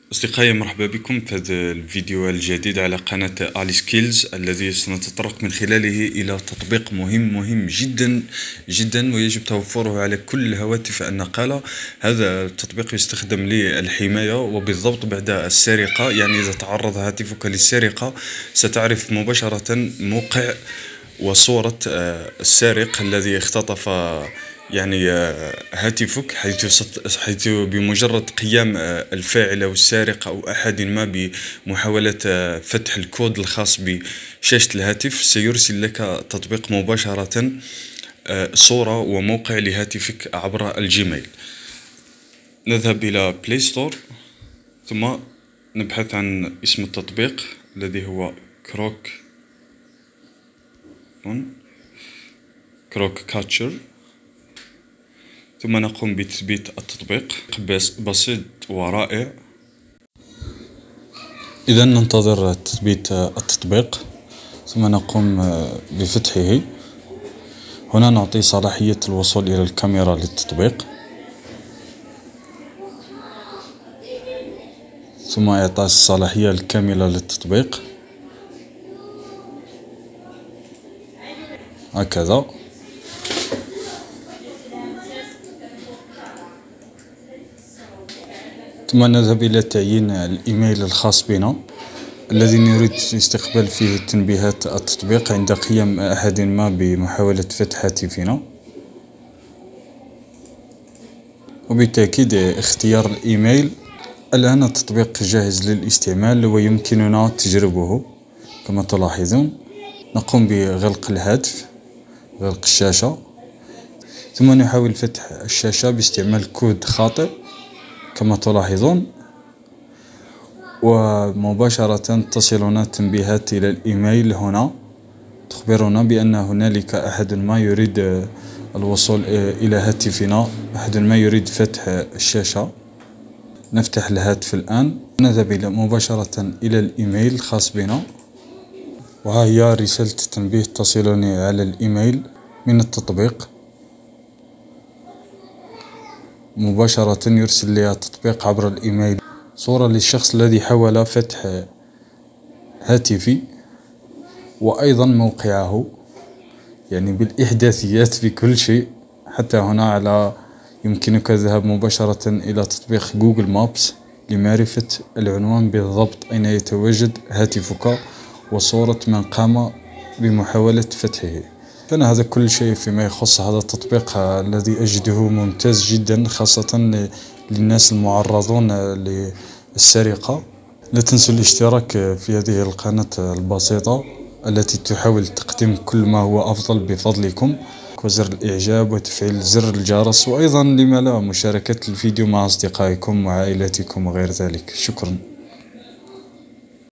أصدقائي، مرحبا بكم في هذا الفيديو الجديد على قناة آلي سكيلز، الذي سنتطرق من خلاله إلى تطبيق مهم جدا جدا، ويجب توفره على كل الهواتف النقالة. هذا التطبيق يستخدم للحماية، وبالضبط بعد السرقة. يعني إذا تعرض هاتفك للسرقة ستعرف مباشرة موقع وصورة السارق الذي اختطف هاتفك، حيث بمجرد قيام الفاعل أو السارق أو أحد ما بمحاولة فتح الكود الخاص بشاشة الهاتف، سيرسل لك تطبيق مباشرة صورة وموقع لهاتفك عبر الجيميل. نذهب إلى بلاي ستور، ثم نبحث عن اسم التطبيق الذي هو كروك كاتشر، ثم نقوم بتثبيت التطبيق. بسيط ورائع. إذا ننتظر تثبيت التطبيق، ثم نقوم بفتحه. هنا نعطي صلاحية الوصول إلى الكاميرا للتطبيق، ثم إعطاء الصلاحية الكاملة للتطبيق هكذا. ثم نذهب إلى تعيين الإيميل الخاص بنا الذي نريد استقبال فيه تنبيهات التطبيق عند قيام أحد ما بمحاولة فتح هاتفنا، وبالتأكيد اختيار الإيميل. الآن التطبيق جاهز للاستعمال ويمكننا تجربه كما تلاحظون. نقوم بغلق الهاتف، غلق الشاشة، ثم نحاول فتح الشاشة باستعمال كود خاطئ كما تلاحظون، ومباشرة تصلنا تنبيهات إلى الإيميل هنا تخبرنا بأن هنالك أحد ما يريد الوصول إلى هاتفنا، أحد ما يريد فتح الشاشة. نفتح الهاتف الآن، نذهب مباشرة إلى الإيميل الخاص بنا، وها هي رسالة تنبيه تصلني على الإيميل من التطبيق. مباشرة يرسل لي التطبيق عبر الإيميل صورة للشخص الذي حاول فتح هاتفي، وأيضا موقعه، يعني بالإحداثيات بكل شيء. حتى هنا يمكنك الذهاب مباشرة إلى تطبيق جوجل مابس لمعرفة العنوان بالضبط أين يتواجد هاتفك، وصورة من قام بمحاولة فتحه. كان هذا كل شيء فيما يخص هذا التطبيق الذي أجده ممتاز جدا، خاصة للناس المعرضون للسرقة. لا تنسوا الاشتراك في هذه القناة البسيطة التي تحاول تقديم كل ما هو أفضل بفضلكم، وزر الإعجاب وتفعيل زر الجرس، وأيضا لما لا مشاركة الفيديو مع أصدقائكم وعائلتكم وغير ذلك. شكرا.